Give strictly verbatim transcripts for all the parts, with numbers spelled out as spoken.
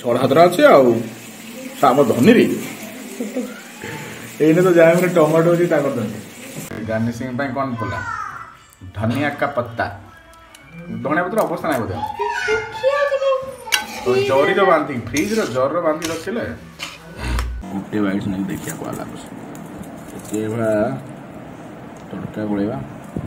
छड़ हाथ अच्छे आम धनी रे ये तो जाए टमाटो अच्छी गार्निशिंग कौन पड़ा धनिया का पत्ता धनिया पत्र अवस्था ना बोधे जरी बांधी फ्रिज जर बांधी रखिले गोटे बैठ नहीं देखिए कौन लगे तड़का गोलेवा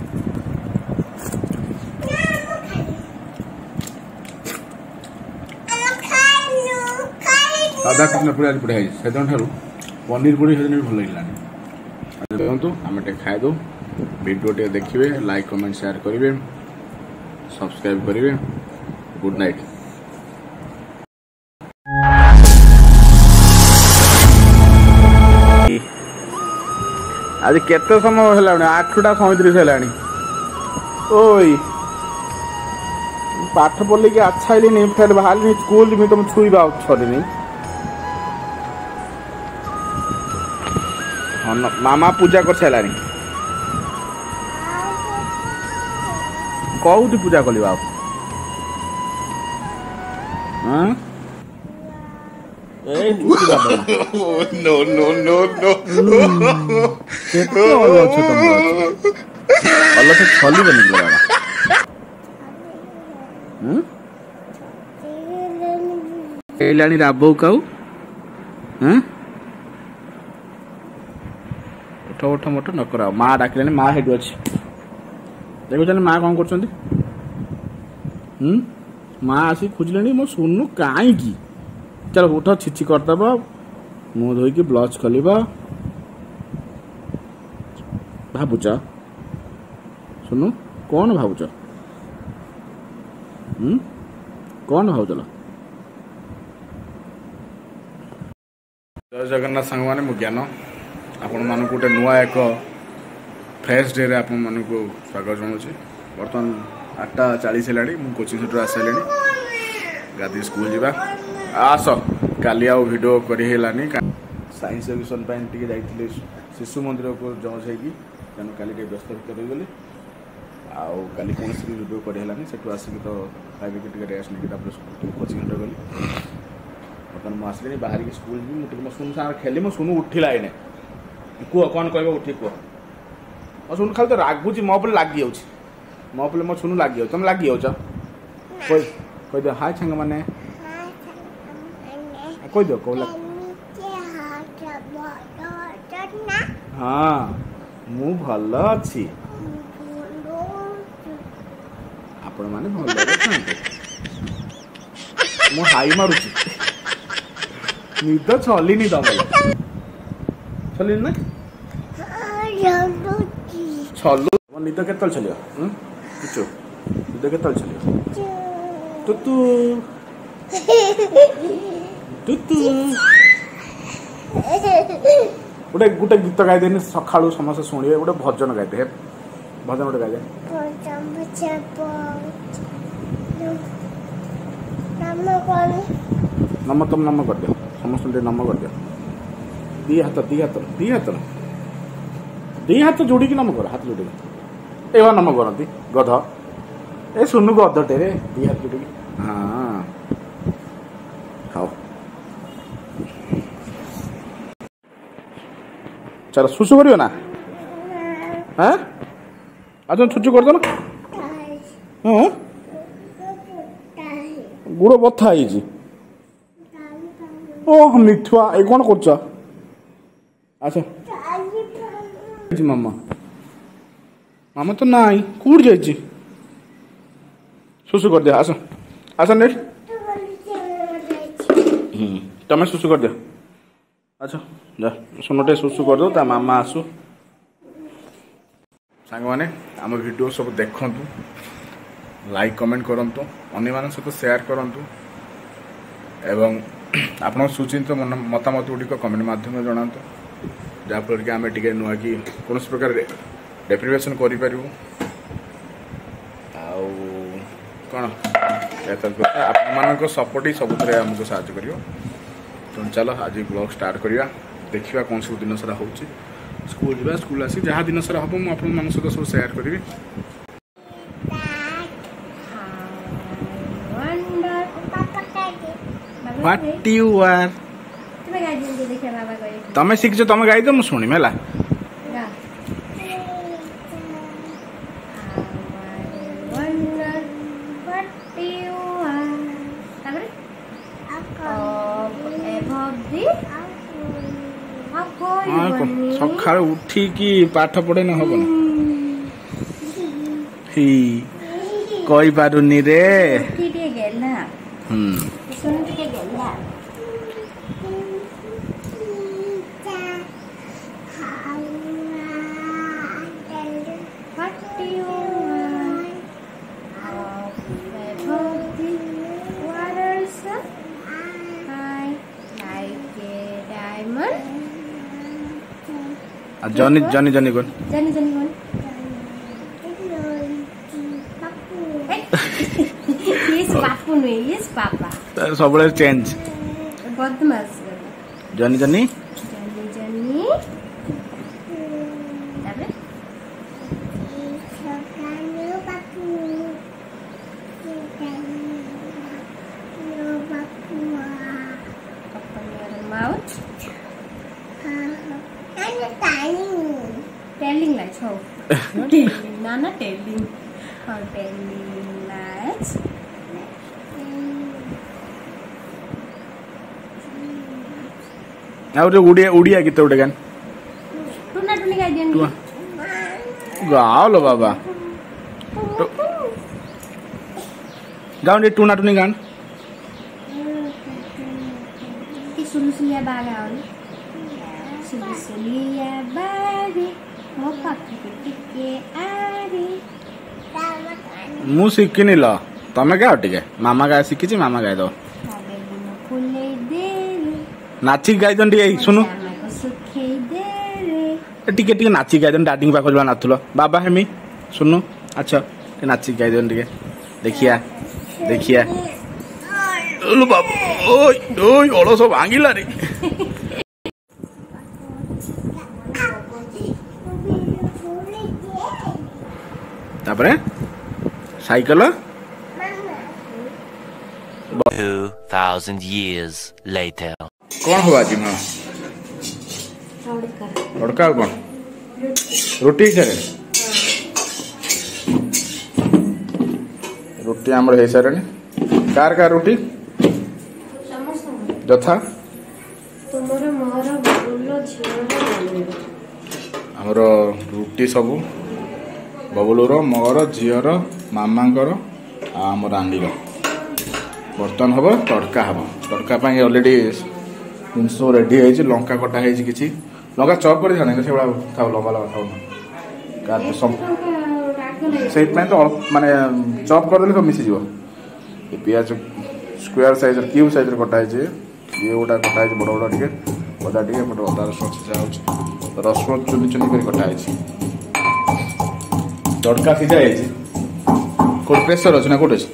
सादा कृष्ण पूरा आज पढ़ाई से पनीर पूरी से भल लगे देखो आम टे खाईदे वीडियो टे देखिए लाइक कमेंट शेयर करेंगे सब्सक्राइब करेंगे गुड नाइट। आज केते समय है आठटा सैंतीस है ओई पाठ पढ़े कि अच्छा है फिर बाहर स्कूल भी तुम छुईबा छड़ी मामा पूजा कर सारा कौटी पूजा कल बाबू नो नो नो नो अलग से छली बनी बाबा राबो काऊ उठ उठ मोट न कर माँ डाकिले माँ हेटू अच्छी देखुन माँ कौन कर माँ आसिक खोजिले मो सुनु कहीं चलो उठ छिची करदेव मुँह धोईकी ब्लच खोल भावुच सुनु कौन भावुच कौन भावुल जय जगन्नाथ सांग मैंने मु ज्ञान आपण मान गोटे नुआ एक फ्रेश डे आप स्वागत जनाऊँ बर्तमान आठटा चालीस है मुझे कोचिंग सेंटर आसारे गाधी स्कूल जावा आस काली आउ वीडियो करनी साइंस एग्जिबिशन टे शिशु मंदिर को जज होगी तेणु काली व्यस्त भितर गली आउ काली कौन वीडियो करानी से आसिक तो खाइक रेस्ट नहीं कोचिंग सेंटर गली बर्तमान मुझे आसिक बाहर की स्कूल भी मुझे मो सुन सागर खेली मो सुनु उठिला एने कह कौन कह उठी कह मो सुन खाली तो रागुच मो पे लगी जाऊँ मो पे मो सुनु लगी तुम लगी जाऊच कह दियो हाय सांग मैंने कह दियो कौन हाँ मु भल अच्छी आपण मैंने भल मु हाई मारुची निद चलनी तुम चल ना चलु निद के चलियो किचु निद के चलियो तुतु तुतु गोटे गोटे गीत गाइदे सका समस्त शुणे गोटे भजन गाइदे भजन गोटे गाइदे नम तुम नम कर दियो समस्त नम कर दियो दी हाथ दी हाथ दी हाथ दी हाथ जोड़ी नम कर हाथ जोड़ी ए नम करती गध ए सुनु गधटे रे दी हाथ जोड़ी हाँ खाओ चलो सुसु करियो ना हाँ अच्छा छुचु कर दो ना हाँ गुड़ बथा है ओह मिठुआ ये कौन कर अच्छा मामा मामा तो ना कौट जा सुसु कर दिया आस आस नेट तमें सुसु कर दिया अच्छा जा सुनटे सुसु कर दो ता मामा आसु सांग माने आम वीडियो सब देखु लाइक कमेंट करंतु अन्य मान सहित शेयर करंतु एवं आपण सुचिंत मतामत गुड़िक कमेंट माध्यम जनातु जहाँफल कि आम टे नुआ कि कौन प्रकार डेप्रिवेशन करूँ कौन आप सपोर्ट ही सब आमको साहय कर तो चलो आज ब्लॉग स्टार्ट करिया देखिए कौन सब दिन सारा हो स्कूल जा स्कूल आसी जहाँ दिन सारा हम आप सहित सब शेयर करी व्हाट यू आर तुम्हें गाई दिन देखिए बाबा करे तमे शिखछ तमे गाई दो मु सुनी मेला सकाळ उठी की पाठ पढ़े न हबो ना ही कोई पारुनी रे टिके गेला हम सुन टिके गेला जॉनी जॉनी जॉनी कौन जॉनी जॉनी कौन यस बापू नु यस पापा तार सबले चेंज बदमाश जॉनी जॉनी जॉनी जॉनी तारे सकानो बापू नो बापू अपन माउथ टेलिंग लाइट्स हो ना ना टेलिंग और टेलिंग लाइट्स और उड़िया उड़िया किते उड़े गान टुना टुनी गाई देन गाओ लो बाबा गाओ ने टुना टुनी गान की सुलुसुलिया बागा हो सुलुसुलिया बागे मो पाखे टिके आरे मु शिखिनी ल तमे गाओ टिके मामा गा शिखिची मामा गाय दो फुले दे नाची गाय दन टिके सुनु सुखे दे रे टिके टिके नाची गाय दन डाडिंग पाखो जवा नाथुलो बाबा हेमी सुनु अच्छा नाची गाय दन टिके देखिया देखिया ओलो बाबा ओय ओय ओलो सब भांगिला रे तापरे cycle two thousand years later कौन हुआ जी मां तड़का कौन रोटी करे रोटी हमर हे सारे कार कार रोटी जथा तुमरो मोर बबुलो झियो हमर रोटी सब बबुलूर मोर झीर मामांकर आम रांडीर बर्तन हम तड़का हम तड़का अलरेडी जिनस रेडी है लंका कटा है कि लंका चॉप कर जाने से खाऊ लंबा लंबा खाऊ से तो माने चॉप करदेले सब मिसीज पियाज स्क्वायर साइज क्यूब साइज कटा है ये गोटा कटा है बड़ बड़ टे अदा टे अदा रसुण सीझा रसुण चुनी चुनी कर कटा है तड़का सीझा है कोट प्रेसर अच्छे ना कोट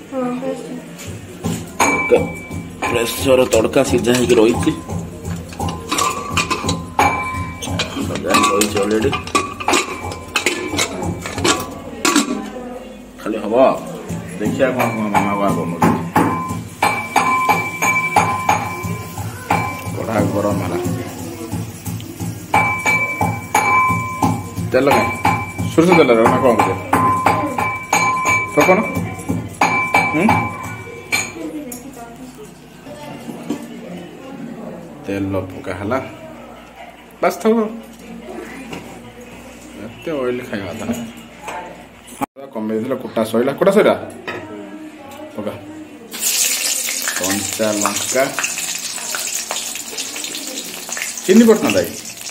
प्रेसर तड़का सीझा है रही ऑलरेडी खाली हम देखिए कौन कौन मामा को बन कड़ा गरम है तेल सोरष तेल ना कौन तो कौन तेल पका है बस थो एत ऑयल खाଇବା था कमे कुटा सैला कुटा सैला पका कंचा लंका चीनी पड़ता दाई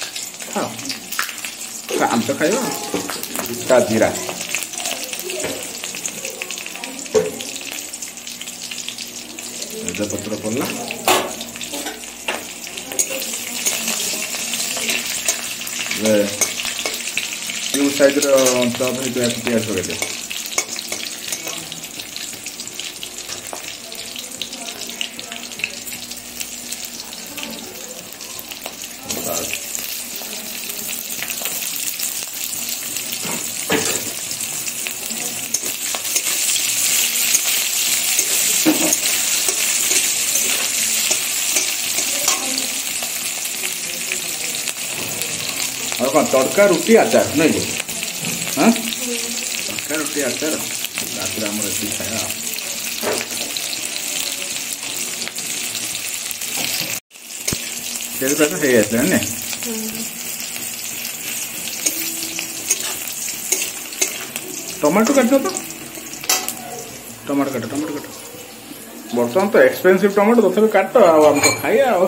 खाओ आम तो खाइबा ता जीरा पत्र पड़ला क्यू साइज चॉप प्याज पकड़ कौन तड़का रुटी आचार नहीं हाँ तड़का रुटी आचार रात आम खाया है टमाटो काट तो टमाटो काट टमाटो काट बर्तमान तो एक्सपेंसिव टमाटो तथा काट आम तो खाइए आ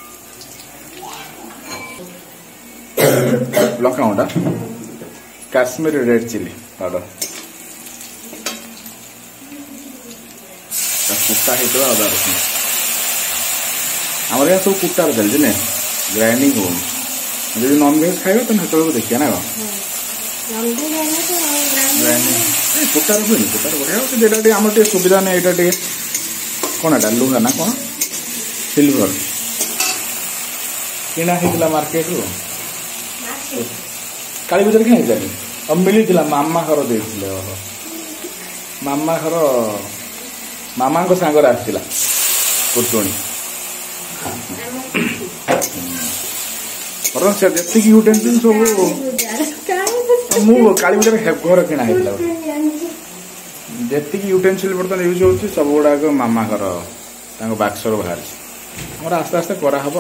लंका गुंडा काश्मीरी रेड चिली पाउडर कुटा होता अदा रसुण आम यहाँ सब कुटा चलती ग्राइंडिंग हो नॉन भेज खाइबा तो हेतु देखिए ना ग्राइंडिंग कुटा हुए कुटार बढ़िया आम सुविधा नहीं यहाँ कौन एटा लुहा ना कौन सिल्वर किना होता मार्केट रू काली बजार क्या होता अब मिली मामा घर दे मामा घर मामा सांगर आसला पुतुणी बरं से जी यूटेनसिल सब मु काली बजार घर किना होता जी यूटेनसिल बर्तमान यूज हो सब गुड़ाक मामा घर बाक्सर बाहर मोर आस्ते आस्ते कराहब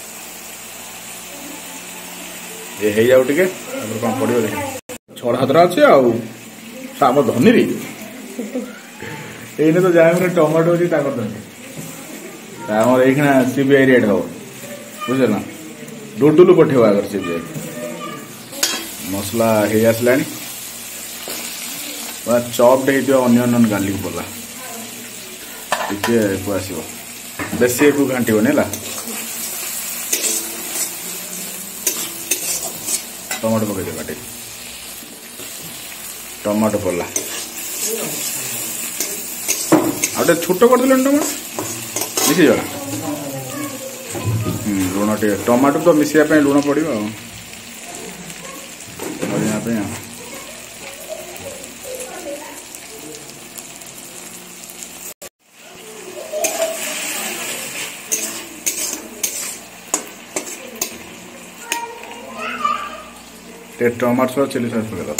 ये हो जाऊ टे कौन पड़ो देख छड़ हाथरा अच्छे आम धनी रे ये तो जहाँ मैंने टमाटो अच्छी धनी ये सीबीआई रेट हम बुझे ना डुडुलु पठेब आगर सीबीआई मसला हो आसला चॉप्ड हो अनियन गार्लिक पड़ा टे आसो बेसी को घाटनी है टमाटो पकईदे काटे टमाटो पड़ा आटे छोट कर टमाटो मिसी जा लुण टे टमाटो तो मिसाइप लुण पड़ो टमाटो सॉस चिली सॉस पकड़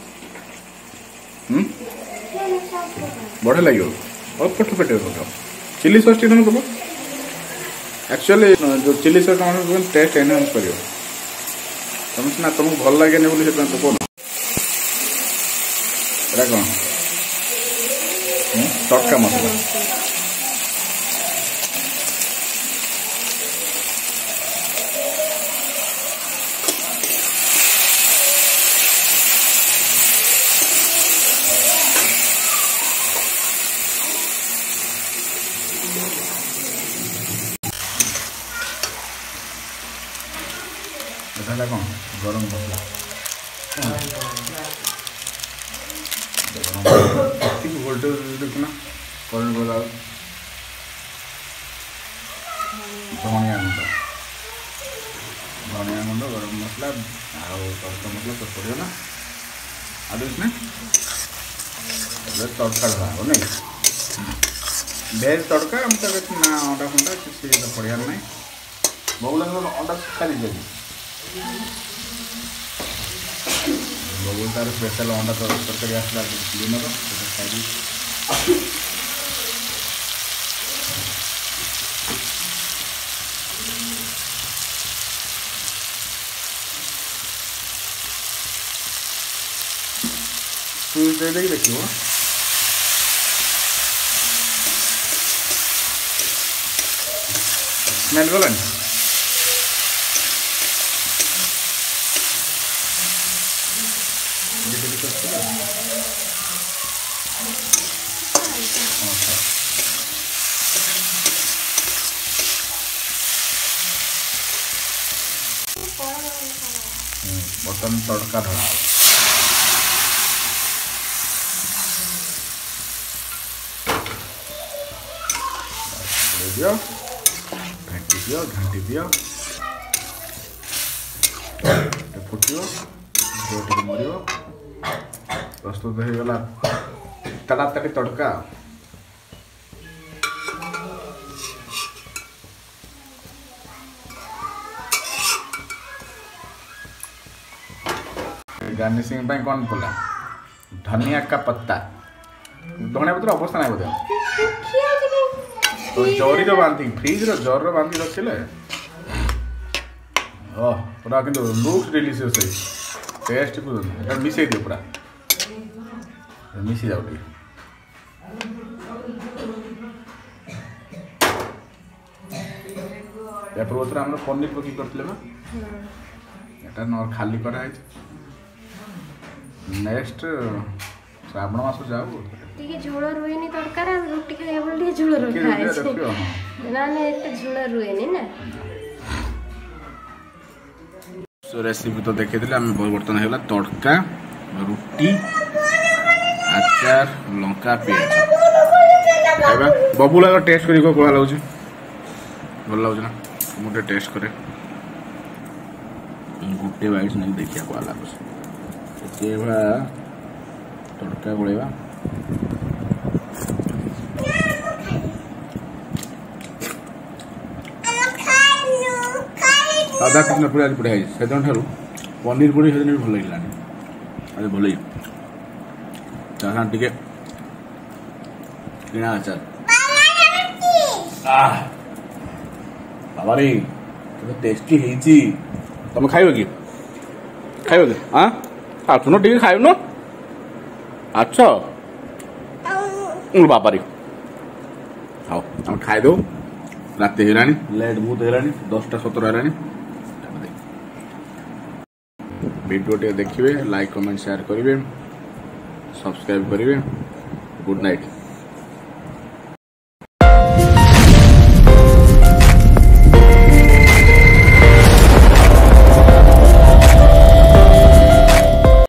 बढ़िया लगे अल्प पेट पकाओ चिली सॉस टी तुम दब एक्चुअली जो chilli sauce tomato taste enhance कर तुम सीना तुमको भल लगे बोली पकाओ कौन तड़का मसला कौन गरम मसला वोल्टेज देखना करेंट गला धनिया गुंड धनिया गुंड गरम मसला तड़का मसला सब पड़ो ना आलू इसमें तड़का ढला नहीं भेज तड़का ना अंडा फंडा किसी पड़ियार ना बगुला अंडा खाली जाए बबुल तार स्पेशल अंडा तरकारी आसला दिन खाई दे देख देखिए स्मेल गलानी बर्तन तड़का ढला दियो घाटी दियो घाटी दियो फुटियो टे मर प्रस्तुत हो गला तड़ातड़ी तड़का गार्निशिंग पे कौन पड़ा धनिया का पत्ता धनिया पत्र अवस्था नहीं बोधे तो जरी बांधी फ्रिज जर बांधी रखिले ओह पूरा कि लुक्स डिलीशियस है टेस्ट को मिसई दियो पूरा मिसी जाओ या पूर्वतर हम पनीर पकी करते एटा न खाली कराई नेक्स्ट श्रावण मास जाओ टिके झोल रुएनी तरकारी रोटी खाए बोल टिके झोल रुए खाए ना ना एते झोल रुएनी ना सो रेसिपी तो देखे थे आम बर्तन है तड़का रुटी आचार लंका पियाज खाइबा बबुला टेस्ट करी कला लगुच भल लगुच ना मुझे टेस्ट करे गोटे बाइट नहीं देखिए कला लगुच तड़का गोलेबा आधा कितना पूरा पढ़ा से ठार पनीर पड़ी से भल लगे आज भल टे किणा आचार बाबा रे टेस्टी है तुम खाइब कि खाइब कि हाँ आसुन टे खाइब न आछ बाबा रे हाँ आम खाईदे रात है लेट बहुत है दसटा सतर है वीडियो टे देखिए लाइक कमेंट शेयर करेंगे सब्सक्राइब करेंगे गुड नाइट।